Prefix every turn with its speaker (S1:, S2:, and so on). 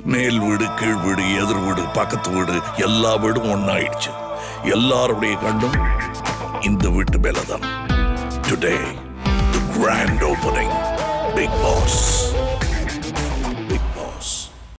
S1: மேல் வீடு கீழ் வீடு எதிர் வீடு பக்கத்து வீடு எல்லா வீடும் ஒன்னாயிடுச்சு. எல்லாருடைய கண்ணும் இந்த வீட்டு மேலதான். Today the grand opening, Bigg pass.